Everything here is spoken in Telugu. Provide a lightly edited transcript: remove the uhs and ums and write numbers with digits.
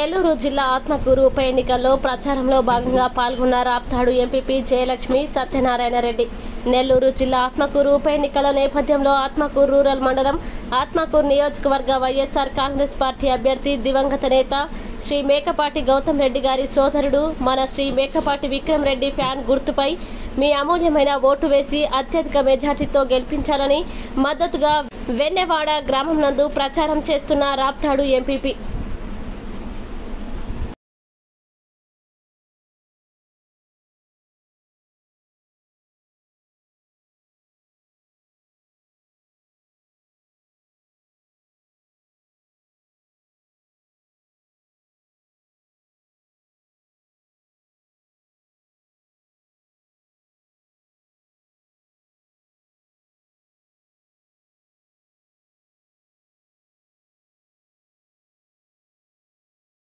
నెల్లూరు జిల్లా ఆత్మకూరు ఉప ఎన్నికల్లో ప్రచారంలో భాగంగా పాల్గొన్న రాప్తాడు ఎంపీపీ జయలక్ష్మి సత్యనారాయణ రెడ్డి. నెల్లూరు జిల్లా ఆత్మకూరు ఉప ఎన్నికల నేపథ్యంలో ఆత్మకూరు రూరల్ మండలం ఆత్మకూరు నియోజకవర్గ వైఎస్ఆర్ కాంగ్రెస్ పార్టీ అభ్యర్థి దివంగత నేత శ్రీ మేకపాటి గౌతమ్ రెడ్డి గారి సోదరుడు మన శ్రీ మేకపాటి విక్రమ్ రెడ్డి ఫ్యాన్ గుర్తుపై మీ అమూల్యమైన ఓటు వేసి అత్యధిక మెజార్టీతో గెలిపించాలని మద్దతుగా వెన్నెవాడ గ్రామం నందు ప్రచారం చేస్తున్న రాప్తాడు ఎంపీపీ